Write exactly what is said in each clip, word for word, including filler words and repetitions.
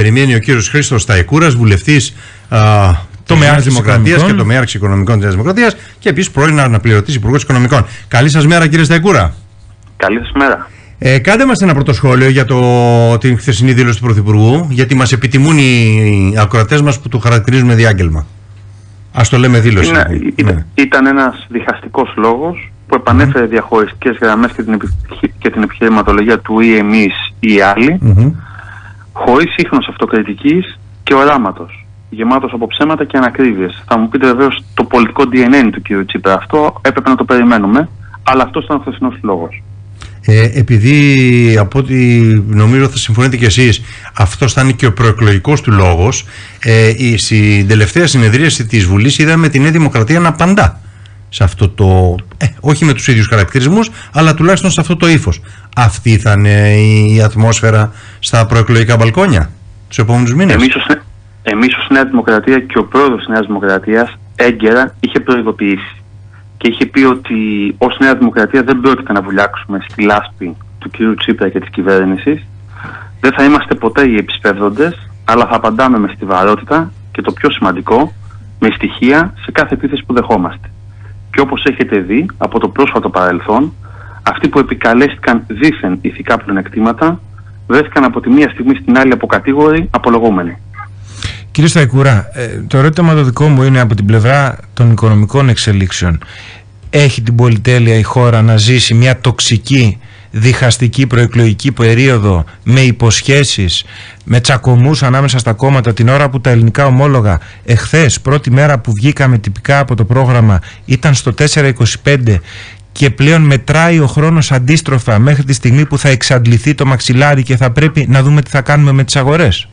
περιμένει ο κύριος Χρήστος Σταϊκούρας, βουλευτής της Δημοκρατίας και τομέαρχης οικονομικών της Δημοκρατίας και επίσης πρώην αναπληρωτής υπουργός οικονομικών. Καλή σας μέρα, κύριε Σταϊκούρα. Καλή σας μέρα. Ε, κάντε μας ένα πρώτο σχόλιο για το, την χθεσινή δήλωση του Πρωθυπουργού, γιατί μας επιτιμούν οι ακροατές μας που του χαρακτηρίζουμε διάγγελμα. Ας το λέμε δήλωση. Είναι, ήταν, ναι. ήταν ένας διχαστικός λόγος που επανέφερε mm-hmm. διαχωριστικές γραμμές και την, επι, και την επιχειρηματολογία του ή εμείς ή οι άλλοι, mm-hmm. χωρίς ίχνος αυτοκριτικής και οράματος, γεμάτος από ψέματα και ανακρίβειες. Θα μου πείτε βεβαίως το πολιτικό ντι εν έι του κ. Τσίπρα. Αυτό έπρεπε να το περιμένουμε, αλλά αυτός ήταν ο χθεσινός λόγος. Ε, επειδή από ό,τι νομίζω θα συμφωνείτε κι εσείς, αυτός θα είναι και ο προεκλογικός του λόγος, ε, η, στην τελευταία συνεδρίαση της Βουλής είδαμε τη Νέα Δημοκρατία να απαντά σε αυτό το, ε, όχι με τους ίδιους χαρακτηρισμούς, αλλά τουλάχιστον σε αυτό το ύφος. Αυτή θα είναι η ατμόσφαιρα στα προεκλογικά μπαλκόνια τους επόμενους μήνες? Εμείς ως, εμείς ως Νέα Δημοκρατία και ο πρόεδρος της Νέας Δημοκρατίας έγκαιρα είχε προειδοποιήσει και είχε πει ότι ως Νέα Δημοκρατία δεν πρόκειται να βουλιάξουμε στη λάσπη του κ. Τσίπρα και της κυβέρνησης. Δεν θα είμαστε ποτέ οι επισπεύδοντες, αλλά θα απαντάμε με στιβαρότητα και το πιο σημαντικό, με στοιχεία σε κάθε επίθεση που δεχόμαστε. Και όπως έχετε δει από το πρόσφατο παρελθόν, αυτοί που επικαλέστηκαν δήθεν ηθικά πλεονεκτήματα βρέθηκαν από τη μία στιγμή στην άλλη αποκατήγοροι απολογούμενοι. Κύριε Σταϊκούρα, το ερώτημα το δικό μου είναι από την πλευρά των οικονομικών εξελίξεων. Έχει την πολυτέλεια η χώρα να ζήσει μια τοξική, διχαστική προεκλογική περίοδο με υποσχέσεις, με τσακωμούς ανάμεσα στα κόμματα, την ώρα που τα ελληνικά ομόλογα εχθές, πρώτη μέρα που βγήκαμε τυπικά από το πρόγραμμα, ήταν στο τέσσερα είκοσι πέντε και πλέον μετράει ο χρόνος αντίστροφα μέχρι τη στιγμή που θα εξαντληθεί το μαξιλάρι και θα πρέπει να δούμε τι θα κάνουμε με τις αγορές?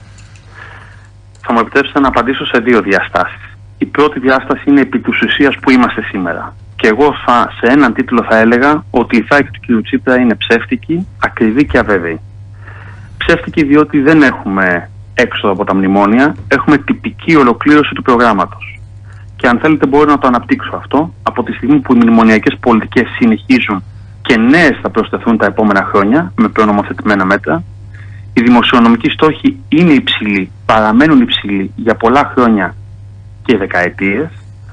Θα μου επιτρέψετε να απαντήσω σε δύο διαστάσεις. Η πρώτη διάσταση είναι επί της ουσίας που είμαστε σήμερα. Και εγώ θα, σε έναν τίτλο θα έλεγα ότι η θάκη του κ. Τσίπρα είναι ψεύτικη, ακριβή και αβέβαιη. Ψεύτικη διότι δεν έχουμε έξοδο από τα μνημόνια, έχουμε τυπική ολοκλήρωση του προγράμματος. Και αν θέλετε μπορώ να το αναπτύξω αυτό, από τη στιγμή που οι μνημονιακές πολιτικές συνεχίζουν και νέες θα προσθεθούν τα επόμενα χρόνια με προνομοθετημένα μέτρα. Οι δημοσιονομικοί στόχοι είναι υψηλοί, παραμένουν υψηλοί για πολλά χρόνια και δεκαετίες.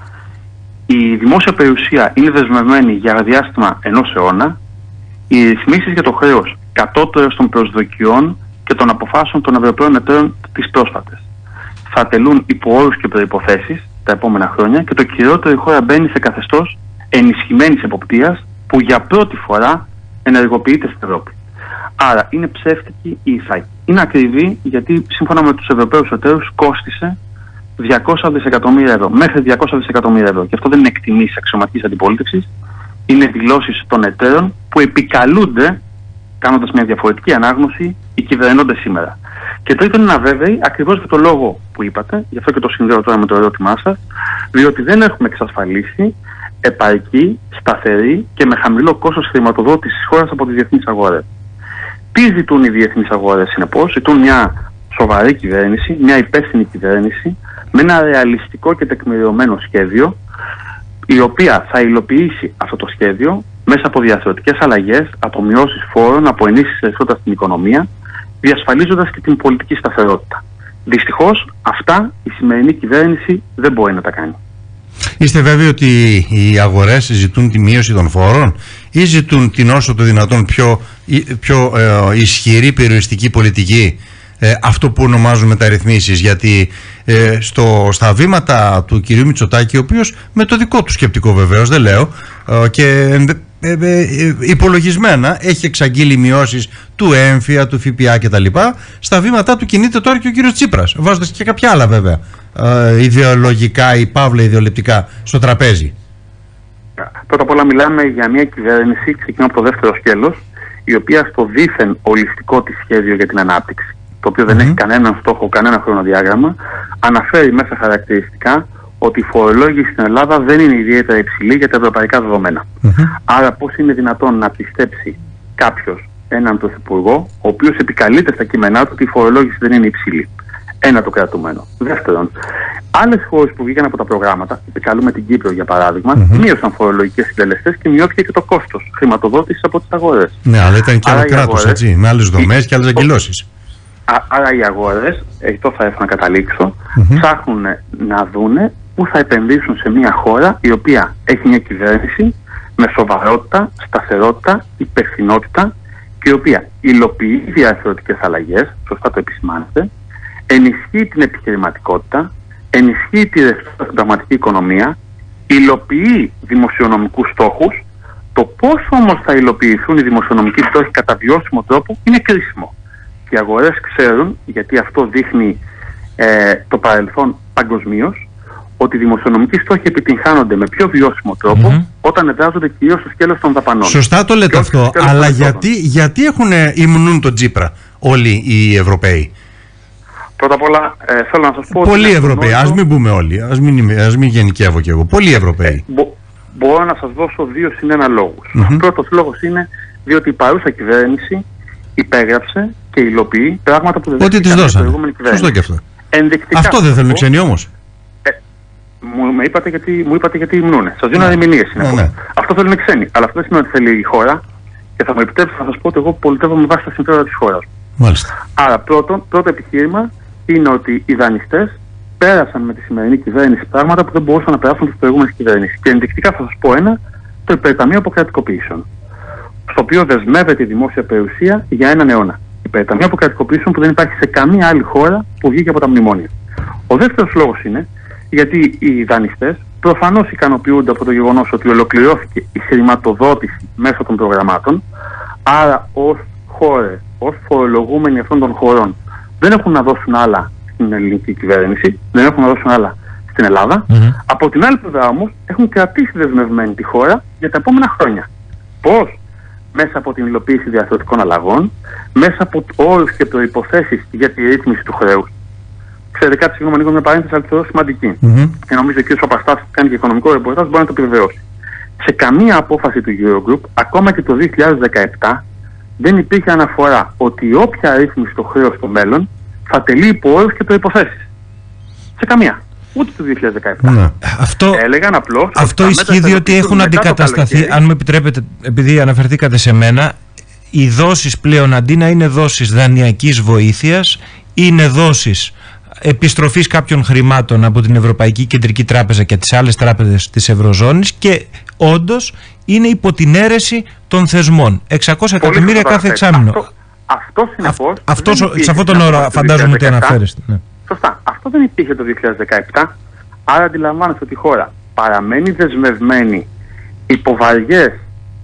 Η δημόσια περιουσία είναι δεσμευμένη για διάστημα ενός αιώνα. Οι ρυθμίσεις για το χρέος κατώτερες των προσδοκιών και των αποφάσεων των Ευρωπαίων εταίρων τις πρόσφατες θα τελούν υπό όρους και προϋποθέσεις τα επόμενα χρόνια και το κυριότερο, η χώρα μπαίνει σε καθεστώς ενισχυμένης εποπτείας που για πρώτη φορά ενεργοποιείται στην Ευρώπη. Άρα είναι ψεύτικη η ηθάκη. Είναι ακριβή γιατί σύμφωνα με τους Ευρωπαίους εταίρους κόστισε διακόσια δισεκατομμύρια ευρώ, μέχρι διακόσια δισεκατομμύρια ευρώ. Και αυτό δεν είναι εκτιμήσεις αξιωματικής αντιπολίτευσης, είναι δηλώσεις των εταίρων που επικαλούνται, κάνοντας μια διαφορετική ανάγνωση, οι κυβερνώντες σήμερα. Και τρίτον είναι αβέβαιοι ακριβώς για το λόγο που είπατε, γι' αυτό και το συνδέω τώρα με το ερώτημά σας, διότι δεν έχουμε εξασφαλίσει επαρκή, σταθερή και με χαμηλό κόστος χρηματοδότησης της χώρας από τις διεθνείς αγορές. Τι ζητούν οι διεθνείς αγορές συνεπώς? Ζητούν μια σοβαρή κυβέρνηση, μια υπεύθυνη κυβέρνηση με ένα ρεαλιστικό και τεκμηριωμένο σχέδιο, η οποία θα υλοποιήσει αυτό το σχέδιο μέσα από διαθεωτικές αλλαγές, από μειώσεις φόρων, από ενίσχυση ρευστότητας στην οικονομία, διασφαλίζοντας και την πολιτική σταθερότητα. Δυστυχώς αυτά η σημερινή κυβέρνηση δεν μπορεί να τα κάνει. Είστε βέβαιοι ότι οι αγορές ζητούν τη μείωση των φόρων ή ζητούν την όσο το δυνατόν πιο, πιο ε, ισχυρή περιοριστική πολιτική, ε, αυτό που ονομάζουν μεταρρυθμίσεις? Γιατί ε, στο, στα βήματα του κυρίου Μητσοτάκη, ο οποίος με το δικό του σκεπτικό βεβαίως δεν λέω ε, και ε, ε, ε, υπολογισμένα έχει εξαγγείλει μειώσεις του έμφυα, του ΦΠΑ κτλ. Στα βήματά του κινείται τώρα και ο κύριος Τσίπρας, βάζοντας και κάποια άλλα βέβαια ε, ιδεολογικά ή παύλα ιδεολεπτικά στο τραπέζι. Πρώτα απ' όλα μιλάμε για μια κυβέρνηση, ξεκινώ από το δεύτερο σκέλος, η οποία στο δήθεν ολιστικό της σχέδιο για την ανάπτυξη, το οποίο δεν mm-hmm. έχει κανέναν στόχο, κανένα χρονοδιάγραμμα, αναφέρει μέσα χαρακτηριστικά ότι η φορολόγηση στην Ελλάδα δεν είναι ιδιαίτερα υψηλή για τα ευρωπαϊκά δεδομένα. Mm-hmm. Άρα πώς είναι δυνατόν να πιστέψει κάποιος έναν πρωθυπουργό, ο οποίος επικαλείται στα κείμενά του ότι η φορολόγηση δεν είναι υψηλή? Ένα το κρατούμενο. Δεύτερον, άλλες χώρες που βγήκαν από τα προγράμματα, επικαλούμε την Κύπρο για παράδειγμα, mm-hmm. μείωσαν φορολογικές συντελεστές και μειώθηκε και το κόστος χρηματοδότησης από τις αγορές. Ναι, αλλά ήταν και άλλο κράτος, έτσι, με άλλες δομές και άλλες αγκυλώσεις. άρα οι αγορές, εδώ θα έρθω να καταλήξω, mm-hmm. ψάχνουν να δούνε πού θα επενδύσουν σε μια χώρα η οποία έχει μια κυβέρνηση με σοβαρότητα, σταθερότητα, υπευθυνότητα και η οποία υλοποιεί διαρθρωτικές αλλαγές, σωστά το επισημάνετε, ενισχύει την επιχειρηματικότητα, ενισχύει τη ρευστότητα στην πραγματική οικονομία, υλοποιεί δημοσιονομικούς στόχους. Το πώς όμως θα υλοποιηθούν οι δημοσιονομικοί στόχοι κατά βιώσιμο τρόπο είναι κρίσιμο. Οι αγορές ξέρουν, γιατί αυτό δείχνει ε, το παρελθόν παγκοσμίως, ότι οι δημοσιονομικοί στόχοι επιτυγχάνονται με πιο βιώσιμο τρόπο mm-hmm. όταν εδράζονται κυρίως στο σκέλος των δαπανών. Σωστά το λέτε αυτό, αλλά γιατί, γιατί έχουν υμνούν τον Τσίπρα όλοι οι Ευρωπαίοι? Πρώτα απ' όλα ε, θέλω να σας πω... Πολλοί Ευρωπαίοι, ας μην πούμε όλοι, ας μην, ας μην γενικεύω κι εγώ. Πολλοί Ευρωπαίοι. Ε, μπο, μπορώ να σας δώσω δύο συν ένα λόγους. Mm-hmm. Ο πρώτος λόγος είναι διότι η παρούσα κυβέρνηση υπέγραψε και υλοποιεί πράγματα που δεν Ό,τι της δώσανε. Σωστό και αυτό. Αυτό δεν θέλουν οι ξένοι όμως. Ε, μου, με είπατε γιατί, μου είπατε γιατί υμνούνε. Σας δίνω ερμηνείες συνεχώς. Ναι, ναι. Αυτό θέλουν οι ξένοι. Αλλά αυτό δεν σημαίνει ότι θέλει η χώρα. Και θα μου επιτρέψετε να σας πω ότι εγώ πολιτεύομαι με βάση τα συμφέροντα της χώρας. Μάλιστα. Άρα πρώτο, πρώτο επιχείρημα είναι ότι οι δανειστές πέρασαν με τη σημερινή κυβέρνηση πράγματα που δεν μπορούσαν να περάσουν στις προηγούμενες κυβερνήσεις. Και ενδεικτικά θα σας πω ένα, το υπερταμείο αποκρατικοποιήσεων, στο οποίο δεσμεύεται η δημόσια περιουσία για έναν αιώνα. Υπερταμείο αποκρατικοποιήσεων που δεν υπάρχει σε καμία άλλη χώρα που βγήκε από τα μνημόνια. Ο δεύτερος λόγος είναι γιατί οι δανειστές προφανώς ικανοποιούνται από το γεγονός ότι ολοκληρώθηκε η χρηματοδότηση μέσω των προγραμμάτων, άρα ως χώρες, ως φορολογούμενοι αυτών των χωρών, δεν έχουν να δώσουν άλλα στην ελληνική κυβέρνηση, δεν έχουν να δώσουν άλλα στην Ελλάδα. Mm-hmm. Από την άλλη πλευρά όμως έχουν κρατήσει δεσμευμένη τη χώρα για τα επόμενα χρόνια. Πώς? Μέσα από την υλοποίηση διαρθρωτικών αλλαγών, μέσα από όρους και προϋποθέσεις για τη ρύθμιση του χρέους. Ξέρετε κάτι, συγγνώμη, ανοίγω μια παρένθεση, αλλά θεωρώ σημαντική. Mm-hmm. Και νομίζω ότι ο κ. Παπαστάθης που κάνει και οικονομικό ρεπορτάζ μπορεί να το επιβεβαιώσει. Σε καμία απόφαση του Eurogroup, ακόμα και το δύο χιλιάδες δεκαεπτά, δεν υπήρχε αναφορά ότι όποια ρύθμιση στο χρέος στο μέλλον θα τελεί υπό όρους και προϋποθέσεις. Σε καμία. Ούτε το δύο χιλιάδες δεκαεπτά. Ναι. Αυτό, έλεγαν απλώς. Αυτό ισχύει διότι έχουν αντικατασταθεί, αν μου επιτρέπετε, επειδή αναφερθήκατε σε μένα, οι δόσεις πλέον αντί να είναι δόσεις δανειακής βοήθειας, είναι δόσεις επιστροφής κάποιων χρημάτων από την Ευρωπαϊκή Κεντρική Τράπεζα και τις άλλες τράπεζες της Ευρωζώνης και όντως είναι υπό την αίρεση των θεσμών. εξακόσια εκατομμύρια κάθε εξάμηνο. Αυτό, αυτό συνεπώς. Αυτό, σε αυτόν τον όρο φαντάζομαι ότι αναφέρεστε. Ναι. Σωστά. Αυτό δεν υπήρχε το δύο χιλιάδες δεκαεπτά. Άρα αντιλαμβάνεστε ότι η χώρα παραμένει δεσμευμένη υπό βαριές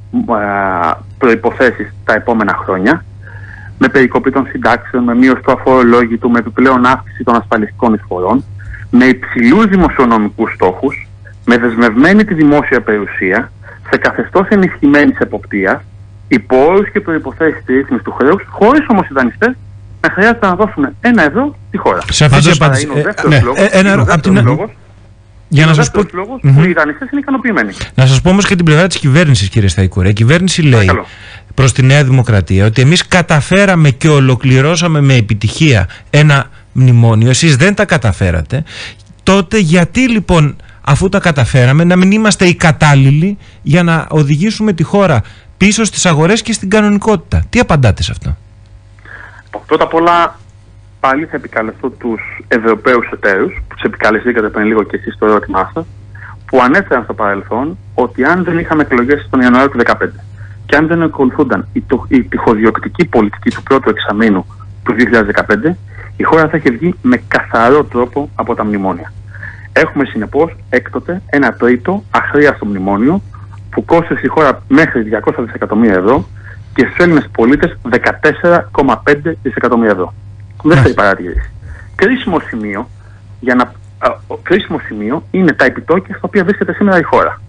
προϋποθέσεις τα επόμενα χρόνια, με περικοπή των συντάξεων, με μείωση του αφορολόγητου, με επιπλέον αύξηση των ασφαλιστικών εισφορών, με υψηλούς δημοσιονομικούς στόχους, με δεσμευμένη τη δημόσια περιουσία, σε καθεστώς ενισχυμένης εποπτείας, υπό όρους και προϋποθέσεις της ρύθμισης του χρέους, χωρίς όμως οι δανειστές να χρειάζεται να δώσουν ένα ευρώ στη χώρα. Σαφής απάντηση. Είναι ο δεύτερος λόγος. Για να σας πω... λόγος mm-hmm. που οι δανειστές είναι ικανοποιημένοι. Να σας πω όμως και την πλευρά της κυβέρνησης, κύριε Σταϊκούρα. Η κυβέρνηση λέει προς τη Νέα Δημοκρατία ότι εμείς καταφέραμε και ολοκληρώσαμε με επιτυχία ένα μνημόνιο. Εσείς δεν τα καταφέρατε. Τότε γιατί λοιπόν, αφού τα καταφέραμε, να μην είμαστε οι κατάλληλοι για να οδηγήσουμε τη χώρα πίσω στις αγορές και στην κανονικότητα? Τι απαντάτε σε αυτό? Πρώτα απ' όλα, πάλι θα επικαλεστώ τους Ευρωπαίους εταίρους, που τους επικαλεστήκατε πριν λίγο και εσείς στο ερώτημά σας, που ανέφεραν στο παρελθόν ότι αν δεν είχαμε εκλογές τον Ιανουάριο του δύο χιλιάδες δεκαπέντε και αν δεν ακολουθούνταν η, το, η τυχοδιοκτική πολιτική του πρώτου εξαμήνου του δύο χιλιάδες δεκαπέντε, η χώρα θα είχε βγει με καθαρό τρόπο από τα μνημόνια. Έχουμε συνεπώς έκτοτε ένα τρίτο αχρίαστο μνημόνιο που κόστησε στη χώρα μέχρι διακόσια δισεκατομμύρια ευρώ και στους Έλληνες πολίτες δεκατέσσερα κόμμα πέντε δισεκατομμύρια ευρώ. Δεύτερη παρατήρηση. Κρίσιμο σημείο, για να, α, κρίσιμο σημείο είναι τα επιτόκια στα οποία βρίσκεται σήμερα η χώρα.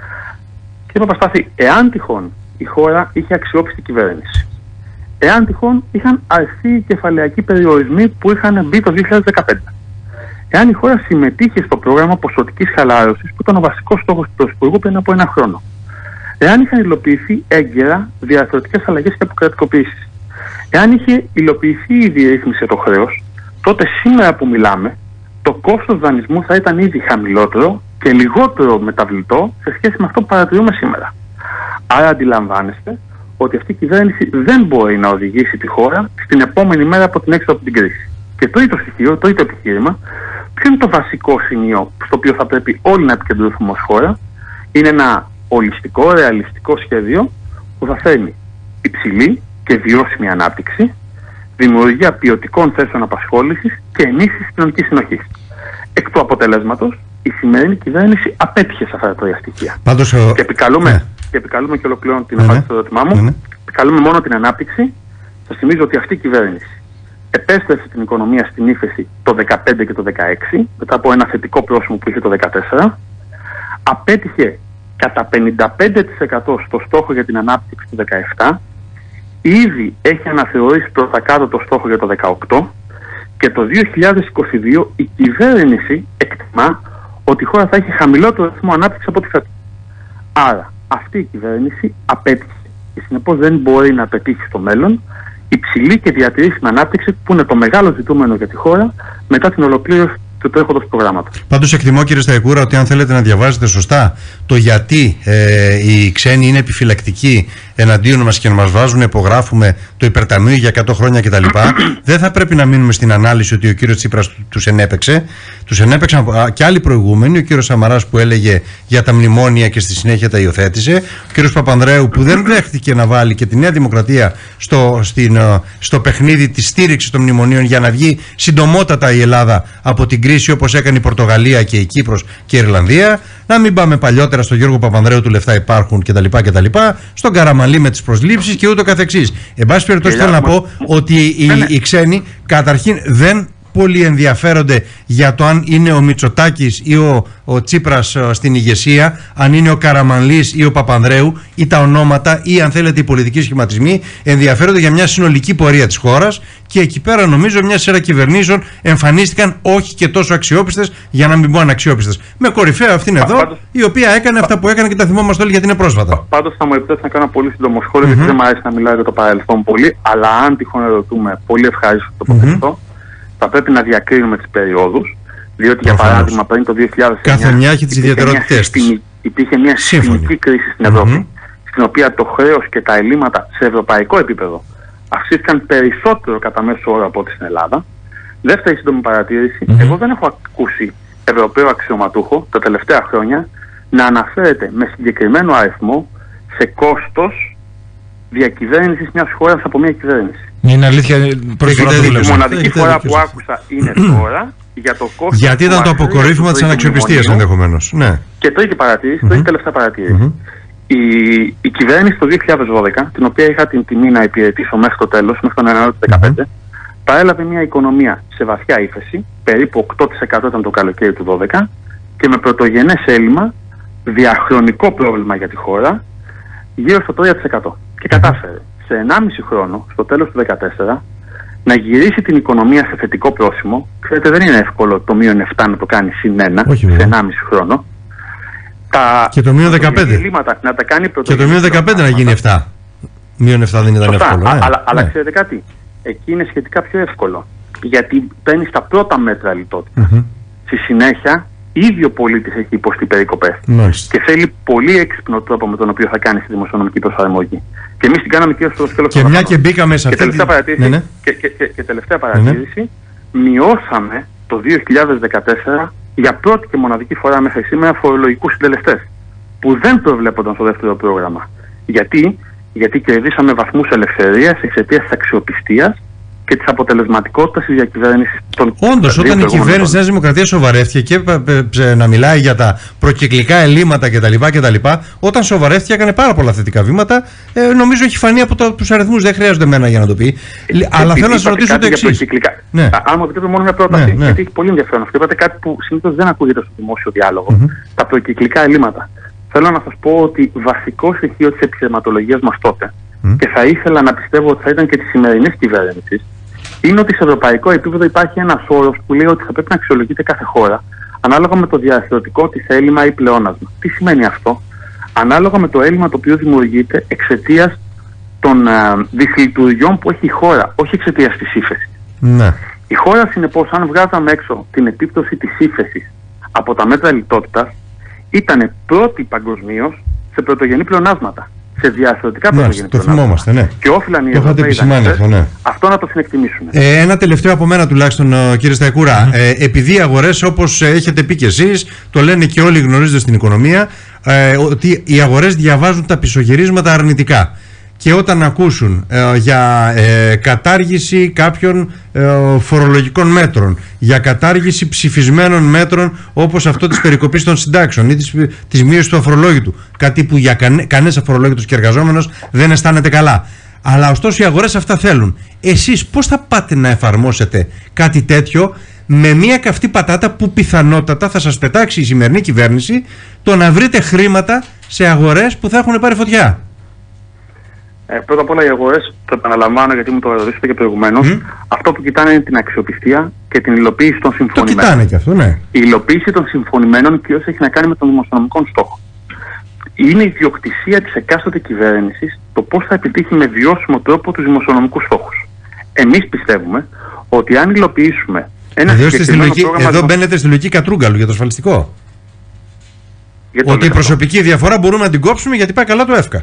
Κύριε Παπαστάθη, εάν τυχόν η χώρα είχε αξιόπιστη κυβέρνηση, εάν τυχόν είχαν αρθεί οι κεφαλαιακοί περιορισμοί που είχαν μπει το δύο χιλιάδες δεκαπέντε, εάν η χώρα συμμετείχε στο πρόγραμμα ποσοτικής χαλάρωσης που ήταν ο βασικός στόχος του Πρωθυπουργού πριν από ένα χρόνο, εάν είχαν υλοποιηθεί έγκαιρα διαρθρωτικές αλλαγές και αποκρατικοποίησεις, εάν είχε υλοποιηθεί η διερρύθμιση το χρέος, τότε σήμερα που μιλάμε, το κόστος δανεισμού θα ήταν ήδη χαμηλότερο και λιγότερο μεταβλητό σε σχέση με αυτό που παρατηρούμε σήμερα. Άρα αντιλαμβάνεστε ότι αυτή η κυβέρνηση δεν μπορεί να οδηγήσει τη χώρα στην επόμενη μέρα από την έξοδο από την κρίση. Και το τρίτο στοιχείο, το τρίτο επιχείρημα, ποιο είναι το βασικό σημείο στο οποίο θα πρέπει όλοι να επικεντρωθούμε ως χώρα, είναι ένα ολιστικό, ρεαλιστικό σχέδιο που θα φέρνει υψηλή και βιώσιμη ανάπτυξη, δημιουργία ποιοτικών θέσεων απασχόλησης και ενίσχυση της κοινωνικής συνοχής. Εκ του αποτελέσματος, η σημερινή κυβέρνηση απέτυχε σε αυτά τα τρία στοιχεία. Πάντως, ο... και, επικαλούμε, ναι. και επικαλούμε και ολοκληρώνω την ναι, απάντηση στο ερώτημά μου. Ναι, ναι. Επικαλούμε μόνο την ανάπτυξη. Σας θυμίζω ότι αυτή η κυβέρνηση επέστρεψε την οικονομία στην ύφεση το δύο χιλιάδες δεκαπέντε και το δύο χιλιάδες δεκαέξι, μετά από ένα θετικό πρόσημο που είχε το δύο χιλιάδες δεκατέσσερα. Απέτυχε κατά πενήντα πέντε τοις εκατό στο στόχο για την ανάπτυξη του δύο χιλιάδες δεκαεπτά. Ήδη έχει αναθεωρήσει προς τα κάτω το στόχο για το δύο χιλιάδες δεκαοκτώ και το δύο χιλιάδες είκοσι δύο η κυβέρνηση εκτιμά ότι η χώρα θα έχει χαμηλότερο ρυθμό ανάπτυξη από ό,τι φέτος. Άρα αυτή η κυβέρνηση απέτυχε και συνεπώς δεν μπορεί να πετύχει στο μέλλον υψηλή και διατηρήσιμη ανάπτυξη που είναι το μεγάλο ζητούμενο για τη χώρα μετά την ολοκλήρωση του τρέχοντος προγράμματος. Πάντως εκτιμώ, κύριε Σταϊκούρα, ότι αν θέλετε να διαβάζετε σωστά το γιατί ε, οι ξένοι είναι επιφυλακτικοί εναντίον μας και να μας βάζουν, υπογράφουμε το υπερταμείο για εκατό χρόνια κτλ. Δεν θα πρέπει να μείνουμε στην ανάλυση ότι ο κύριος Τσίπρας τους ενέπαιξε. Τους ενέπαιξαν και άλλοι προηγούμενοι. Ο κύριος Σαμαράς που έλεγε για τα μνημόνια και στη συνέχεια τα υιοθέτησε. Ο κύριος Παπανδρέου που δεν δέχτηκε να βάλει και τη Νέα Δημοκρατία στο, στην, στο παιχνίδι της στήριξης των μνημονίων για να βγει συντομότατα η Ελλάδα από την κρίση όπως έκανε η Πορτογαλία και η Κύπρος και η Ιρλανδία. Να μην πάμε παλιότερα στο Γιώργο Παπανδρέου του λεφτά υπάρχουν κτλ. κτλ στον Καραμαλή με τις προσλήψεις και ούτω καθεξής. Εν πάση περιπτώσει θέλω να πω ότι οι, οι ξένοι καταρχήν δεν πολύ ενδιαφέρονται για το αν είναι ο Μητσοτάκης ή ο, ο Τσίπρας στην ηγεσία, αν είναι ο Καραμανλής ή ο Παπανδρέου ή τα ονόματα ή αν θέλετε οι πολιτικοί σχηματισμοί. Ενδιαφέρονται για μια συνολική πορεία της χώρας και εκεί πέρα νομίζω μια σειρά κυβερνήσεων εμφανίστηκαν όχι και τόσο αξιόπιστες, για να μην πω αναξιόπιστες. Με κορυφαία αυτήν εδώ, πάντως, η οποία έκανε αυτά που έκανε και τα θυμόμαστε όλοι γιατί είναι πρόσφατα. Πάντως θα μου επιτρέψει να κάνω ένα πολύ σύντομο σχόλιο, mm-hmm. γιατί δεν μου αρέσει να μιλάω για το παρελθόν πολύ, αλλά αν τυχόν ερωτούμε, πολύ ευχάριστο το τοποθετηθώ. Mm-hmm. Θα πρέπει να διακρίνουμε τις περιόδους, διότι για παράδειγμα πριν το δύο χιλιάδες εννιά κάθε μια έχει τις ιδιαιτερότητες της. Υπήρχε μια συστημική κρίση στην Ευρώπη, mm-hmm. στην οποία το χρέος και τα ελλείμματα σε ευρωπαϊκό επίπεδο αυξήθηκαν περισσότερο κατά μέσο όρο από ό,τι στην Ελλάδα. Δεύτερη σύντομη παρατήρηση, mm-hmm. εγώ δεν έχω ακούσει Ευρωπαίο αξιωματούχο τα τελευταία χρόνια να αναφέρεται με συγκεκριμένο αριθμό σε κόστος διακυβέρνησης μιας χώρας από μια κυβέρνηση. Είναι αλήθεια, η μοναδική φορά που άκουσα είναι τώρα για το κόστος. Γιατί ήταν το αποκορύφωμα της αναξιοπιστίας ενδεχομένως. Ναι. Και τρίτη παρατήρηση, τρίτη mm-hmm. τελευταία παρατήρηση. Mm-hmm. Η, η κυβέρνηση το δύο χιλιάδες δώδεκα, την οποία είχα την τιμή να υπηρετήσω μέχρι το τέλος, μέχρι τον Ιανουάριο του δύο χιλιάδες δεκαπέντε, mm-hmm. παρέλαβε μια οικονομία σε βαθιά ύφεση, περίπου οκτώ τοις εκατό ήταν το καλοκαίρι του δύο χιλιάδες δώδεκα, και με πρωτογενές έλλειμμα, διαχρονικό πρόβλημα για τη χώρα, γύρω στο τρία τοις εκατό. Και κατάφερε σε ενάμιση χρόνο, στο τέλος του δύο χιλιάδες δεκατέσσερα, να γυρίσει την οικονομία σε θετικό πρόσημο. Ξέρετε, δεν είναι εύκολο το μείον επτά να το κάνει συν ένα σε ενάμιση χρόνο. Τα και το μείον δεκαπέντε. Να τα κάνει και το μείον δεκαπέντε να γίνει επτά. Μείον επτά δεν ήταν Σωστά, εύκολο. Α, ναι. Αλλά, αλλά ναι. ξέρετε κάτι, εκεί είναι σχετικά πιο εύκολο. Γιατί παίρνει τα πρώτα μέτρα λιτότητας. Mm-hmm. Στη συνέχεια, ήδη ο πολίτης έχει υποστεί περικοπές. Mm-hmm. Και θέλει πολύ έξυπνο τρόπο με τον οποίο θα κάνει τη δημοσιονομική προσαρμογή. Και εμείς την κάναμε και στο σκέλος. Και μια και μπήκαμε σε αυτή την παρατήρηση. Ναι, ναι. Και, και, και, και τελευταία παρατήρηση, ναι, ναι. μειώσαμε το δύο χιλιάδες δεκατέσσερα για πρώτη και μοναδική φορά μέχρι σήμερα φορολογικούς συντελεστές, που δεν προβλέπονταν στο δεύτερο πρόγραμμα. Γιατί, Γιατί κερδίσαμε βαθμούς ελευθερίας εξαιτίας της αξιοπιστίας και της αποτελεσματικότητας της διακυβέρνησης των. Όντως, όταν η κυβέρνηση της Νέας Δημοκρατίας σοβαρεύτηκε και να μιλάει για τα προκυκλικά ελλείμματα κτλ., κτλ., όταν σοβαρεύτηκε έκανε πάρα πολλά θετικά βήματα. Ε, νομίζω έχει φανεί από τους αριθμούς, δεν χρειάζονται εμένα για να το πει. Ε, Αλλά θέλω να σας ρωτήσω το εξής. Ναι. Αν μου επιτρέπετε μόνο μια πρόταση, ναι, ναι. γιατί έχει πολύ ενδιαφέρον αυτό. Είπατε κάτι που συνήθως δεν ακούγεται στο δημόσιο διάλογο. Mm-hmm. Τα προκυκλικά ελλείμματα. Θέλω να σας πω ότι βασικό στοιχείο της επιχειρηματολογίας μας τότε, mm. και θα ήθελα να πιστεύω ότι θα ήταν και της σημερινής κυβέρνησης, είναι ότι σε ευρωπαϊκό επίπεδο υπάρχει ένας όρος που λέει ότι θα πρέπει να αξιολογείται κάθε χώρα ανάλογα με το διαρθρωτικό της έλλειμμα ή πλεόνασμα. Τι σημαίνει αυτό? Ανάλογα με το έλλειμμα το οποίο δημιουργείται εξαιτίας των uh, δυσλειτουργιών που έχει η χώρα, όχι εξαιτίας της ύφεσης. Mm. Η χώρα, συνεπώς, αν βγάζαμε έξω την επίπτωση της ύφεσης από τα μέτρα λιτότητας, ήταν πρώτη παγκοσμίως σε πρωτογενή πλεονάσματα. σε διαρθρωτικά πρωτογενή το θυμόμαστε, ναι. Και όφυλαν οι Ευρωπαίοι δανειστές ναι. αυτό να το συνεκτιμήσουν. Ε, ένα τελευταίο από μένα τουλάχιστον, κύριε Σταϊκούρα. Mm-hmm. Ε, επειδή οι αγορές, όπως έχετε πει και εσείς, το λένε και όλοι γνωρίζετε στην οικονομία, ε, ότι οι αγορές διαβάζουν τα πισωγυρίσματα αρνητικά. Και όταν ακούσουν ε, για ε, κατάργηση κάποιων ε, φορολογικών μέτρων, για κατάργηση ψηφισμένων μέτρων όπως αυτό της περικοπής των συντάξεων ή της, της μείωσης του αφορολόγητου, κάτι που για κανέ, κανένας αφορολόγητος και εργαζόμενος δεν αισθάνεται καλά. Αλλά ωστόσο οι αγορές αυτά θέλουν. Εσείς πώς θα πάτε να εφαρμόσετε κάτι τέτοιο με μια καυτή πατάτα που πιθανότατα θα σας πετάξει η σημερινή κυβέρνηση, το να βρείτε χρήματα σε αγορές που θα έχουν πάρει φωτιά? Ε, πρώτα απ' όλα οι αγορές, το επαναλαμβάνω γιατί μου το ρωτήσατε και προηγουμένως, mm. αυτό που κοιτάνε είναι την αξιοπιστία και την υλοποίηση των συμφωνημένων. Το κοιτάνε και αυτό, ναι. Η υλοποίηση των συμφωνημένων κυρίως έχει να κάνει με τον δημοσιονομικό στόχο. Είναι η ιδιοκτησία της εκάστοτε κυβέρνησης το πώς θα επιτύχει με βιώσιμο τρόπο τους δημοσιονομικούς στόχους. Εμείς πιστεύουμε ότι αν υλοποιήσουμε ένα εδώ συγκεκριμένο λογική, πρόγραμμα... Εδώ δημοσιο... μπαίνετε στη λογική Κατρούγκαλου για το ασφαλιστικό. Για ότι η προσωπική αυτό. διαφορά μπορούμε να την κόψουμε γιατί πάει καλά το ΕΦΚΑ.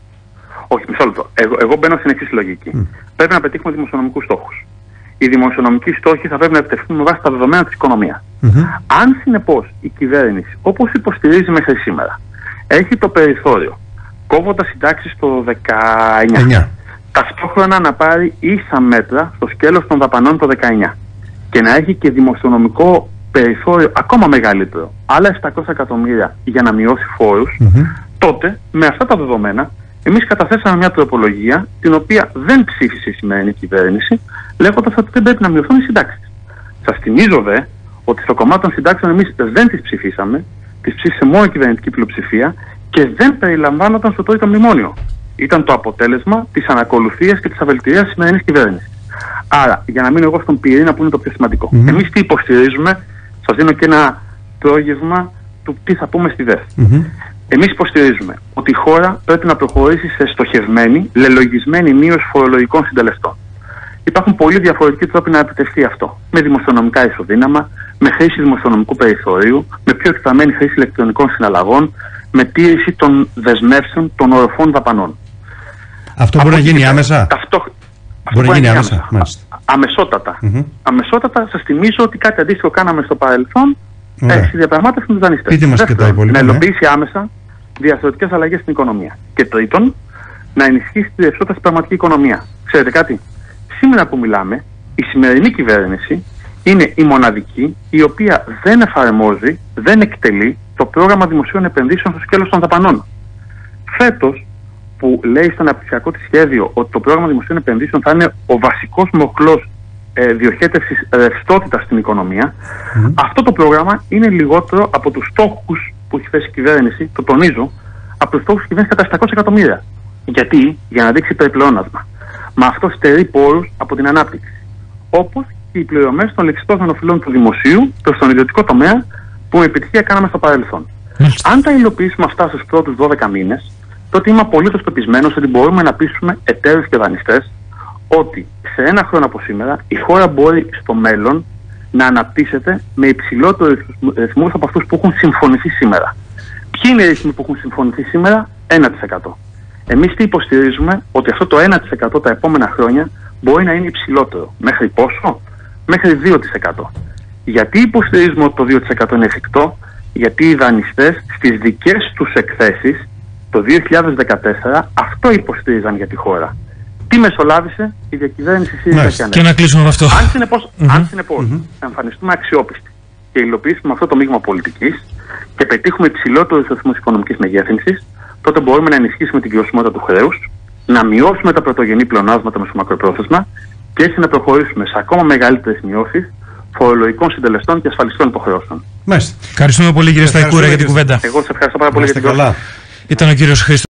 Όχι, μισό λεπτό. Εγώ, εγώ μπαίνω στην εξής λογική. Mm. Πρέπει να πετύχουμε δημοσιονομικούς στόχους. Οι δημοσιονομικοί στόχοι θα πρέπει να επιτευχθούν με βάση τα δεδομένα της οικονομίας. Mm-hmm. Αν συνεπώς η κυβέρνηση, όπως υποστηρίζει μέχρι σήμερα, έχει το περιθώριο κόβοντας συντάξεις το δεκαεννιά, ταυτόχρονα να πάρει ίσα μέτρα στο σκέλος των δαπανών το δεκαεννιά και να έχει και δημοσιονομικό περιθώριο ακόμα μεγαλύτερο, άλλα επτακόσια εκατομμύρια για να μειώσει φόρους, mm-hmm. τότε με αυτά τα δεδομένα εμείς καταθέσαμε μια τροπολογία την οποία δεν ψήφισε η σημερινή κυβέρνηση, λέγοντας ότι δεν πρέπει να μειωθούν οι συντάξεις. Σας θυμίζω δε ότι στο κομμάτι των συντάξεων εμείς δεν τις ψηφίσαμε, τις ψήφισε μόνο η κυβερνητική πλειοψηφία και δεν περιλαμβάνονταν στο τρίτο μνημόνιο. Ήταν το αποτέλεσμα της ανακολουθίας και της αβελτηρίας της σημερινής κυβέρνησης. Άρα, για να μείνω εγώ στον πυρήνα που είναι το πιο σημαντικό, mm-hmm. εμείς τι υποστηρίζουμε, σας δίνω και ένα πρόγευμα του τι θα πούμε στη ΔΕΘ. Mm-hmm. Εμείς υποστηρίζουμε ότι η χώρα πρέπει να προχωρήσει σε στοχευμένη, λελογισμένη μείωση φορολογικών συντελεστών. Υπάρχουν πολύ διαφορετικοί τρόποι να επιτευχθεί αυτό. Με δημοσιονομικά ισοδύναμα, με χρήση δημοσιονομικού περιθωρίου, με πιο εκταμένη χρήση ηλεκτρονικών συναλλαγών, με τήρηση των δεσμεύσεων των οροφών δαπανών. Αυτό μπορεί να γίνει άμεσα. Ταυτό... Μπορεί να γίνει άμεσα. άμεσα. Αμεσότατα. Mm-hmm. Αμεσότατα, σας θυμίζω ότι κάτι αντίστοιχο κάναμε στο παρελθόν. Ε, στη διαπραγμάτευση με τους δανειστές. Πείτε μας και τα υπόλοιπα. Να υλοποιήσει ναι. άμεσα διαρθρωτικές αλλαγές στην οικονομία. Και τρίτον, να ενισχύσει τη ρευστότητα στην πραγματική οικονομία. Ξέρετε κάτι, σήμερα που μιλάμε, η σημερινή κυβέρνηση είναι η μοναδική η οποία δεν εφαρμόζει, δεν εκτελεί το πρόγραμμα δημοσίων επενδύσεων στο σκέλος των δαπανών. Φέτος, που λέει στο αναπτυξιακό της σχέδιο ότι το πρόγραμμα δημοσίων επενδύσεων θα είναι ο βασικός μοχλός ε, διοχέτευσης ρευστότητας στην οικονομία, mm. αυτό το πρόγραμμα είναι λιγότερο από τους στόχους που έχει θέσει η κυβέρνηση, το τονίζω, από τους στόχους της κυβέρνησης κατά επτακόσια εκατομμύρια. Γιατί, για να δείξει υπερπλεόνασμα. Μα αυτό στερεί πόρους από την ανάπτυξη. Όπως και οι πληρωμές των λεξιτών οφειλών του δημοσίου προς τον ιδιωτικό τομέα που με επιτυχία κάναμε στο παρελθόν. Mm. Αν τα υλοποιήσουμε αυτά στους πρώτους δώδεκα μήνες, τότε είμαι απολύτως πεπισμένος ότι μπορούμε να πείσουμε εταίρους και δανειστές ότι σε ένα χρόνο από σήμερα η χώρα μπορεί στο μέλλον να αναπτύσσεται με υψηλότερους ρυθμούς από αυτούς που έχουν συμφωνηθεί σήμερα. Ποιοι είναι οι ρυθμοί που έχουν συμφωνηθεί σήμερα? ένα τοις εκατό. Εμείς τι υποστηρίζουμε? Ότι αυτό το ένα τοις εκατό τα επόμενα χρόνια μπορεί να είναι υψηλότερο. Μέχρι πόσο? Μέχρι δύο τοις εκατό. Γιατί υποστηρίζουμε ότι το δύο τοις εκατό είναι εφικτό? Γιατί οι δανειστές στις δικές τους εκθέσεις το δύο χιλιάδες δεκατέσσερα αυτό υποστήριζαν για τη χώρα. Τι μεσολάβησε? Η διακυβέρνηση ΣΥΡΙΖΑ και ΑΝΕΛ. Και να κλείσουμε με αυτό. Αν συνεπώς, mm-hmm. αν συνεπώς mm-hmm. εμφανιστούμε αξιόπιστοι και υλοποιήσουμε αυτό το μείγμα πολιτικής και πετύχουμε υψηλότερους ρυθμούς οικονομικής μεγέθυνσης, τότε μπορούμε να ενισχύσουμε την βιωσιμότητα του χρέους, να μειώσουμε τα πρωτογενή πλεονάσματα μεσομακροπρόθεσμα και έτσι να προχωρήσουμε σε ακόμα μεγαλύτερες μειώσεις φορολογικών συντελεστών και ασφαλιστικών υποχρεώσεων. Μάλιστα. Ευχαριστούμε πολύ, κύριε Σταϊκούρα, για την κουβέντα. Εγώ σας ευχαριστώ πάρα πολύ για την πρόσκληση. Ήταν ο κύριος Χρήστος.